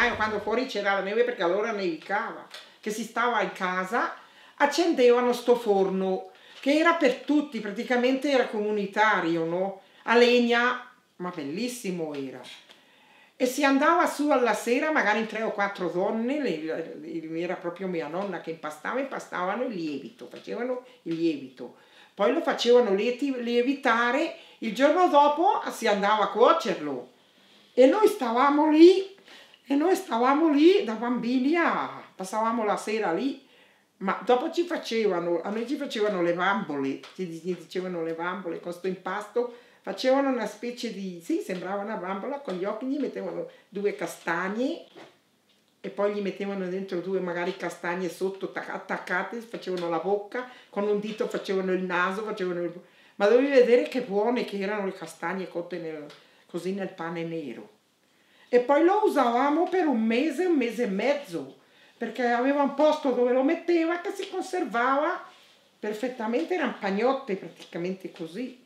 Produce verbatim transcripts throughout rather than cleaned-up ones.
gennaio, quando fuori c'era la neve, perché allora nevicava, che si stava in casa, accendevano sto forno, che era per tutti, praticamente era comunitario, no? A legna, ma bellissimo era. E si andava su alla sera, magari in tre o quattro donne, le, le, era proprio mia nonna che impastava, impastavano il lievito, facevano il lievito. Poi lo facevano lievitare, il giorno dopo si andava a cuocerlo. E noi stavamo lì, e noi stavamo lì da bambini, a, passavamo la sera lì, ma dopo ci facevano, a noi ci facevano le bambole, ci dicevano le bambole, con sto impasto, facevano una specie di, sì, sembrava una bambola, con gli occhi gli mettevano due castagne e poi gli mettevano dentro due magari castagne sotto attaccate, facevano la bocca, con un dito facevano il naso, facevano il... ma dovevi vedere che buone che erano le castagne cotte nel, così nel pane nero. E poi lo usavamo per un mese, un mese e mezzo, perché aveva un posto dove lo metteva che si conservava perfettamente, erano pagnotte praticamente così.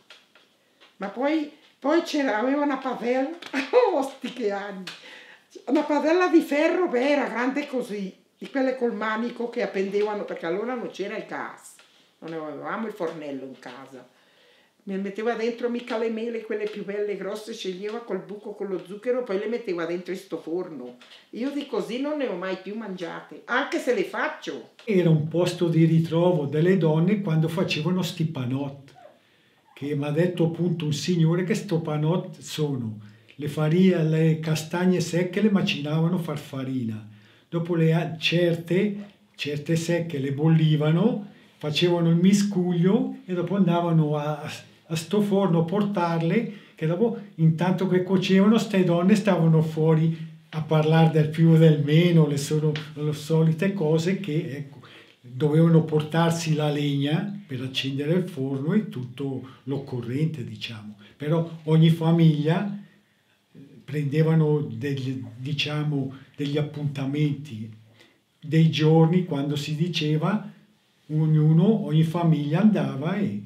Ma poi, poi c'era, aveva una padella, oh sti che anni, una padella di ferro, beh, era grande così, di quelle col manico che appendevano, perché allora non c'era il gas, non avevamo il fornello in casa. Mi metteva dentro mica le mele, quelle più belle grosse, sceglieva col buco con lo zucchero, poi le metteva dentro in sto forno. Io di così non ne ho mai più mangiate, anche se le faccio. Era un posto di ritrovo delle donne quando facevano sti panot, che mi ha detto appunto un signore che sto panot sono le farine, le castagne secche le macinavano a far farina, dopo le certe, certe secche le bollivano, facevano il miscuglio e dopo andavano a, a sto forno a portarle, che dopo intanto che cuocevano ste donne stavano fuori a parlare del più o del meno, le, sono, le solite cose che ecco, dovevano portarsi la legna per accendere il forno e tutto l'occorrente, diciamo. Però ogni famiglia prendevano degli, diciamo, degli appuntamenti, dei giorni quando si diceva, ognuno, ogni famiglia andava e,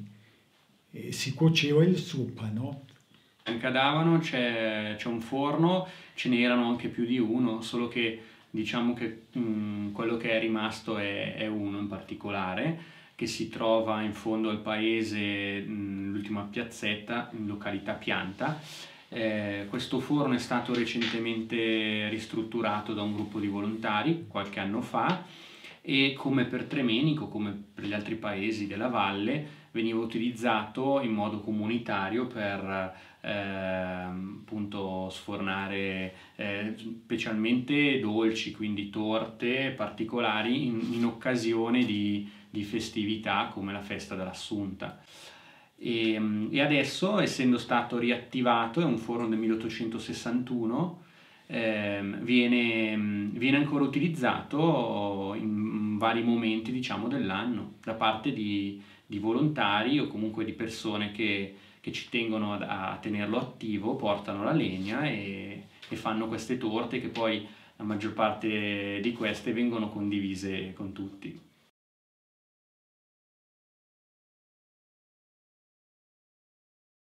e si cuoceva il suo panotto. In Cadavano c'è un forno, ce n'erano anche più di uno, solo che diciamo che mh, quello che è rimasto è, è uno in particolare, che si trova in fondo al paese, l'ultima piazzetta, in località Pianta. Eh, questo forno è stato recentemente ristrutturato da un gruppo di volontari qualche anno fa e come per Tremenico, come per gli altri paesi della valle, veniva utilizzato in modo comunitario per eh, appunto sfornare eh, specialmente dolci, quindi torte particolari in, in occasione di, di festività come la festa dell'Assunta. E, e adesso, essendo stato riattivato, è un forno del milleottocentosessantuno, eh, viene, viene ancora utilizzato in vari momenti, diciamo, dell'anno da parte di di volontari o comunque di persone che, che ci tengono a, a tenerlo attivo, portano la legna e, e fanno queste torte che poi la maggior parte di queste vengono condivise con tutti.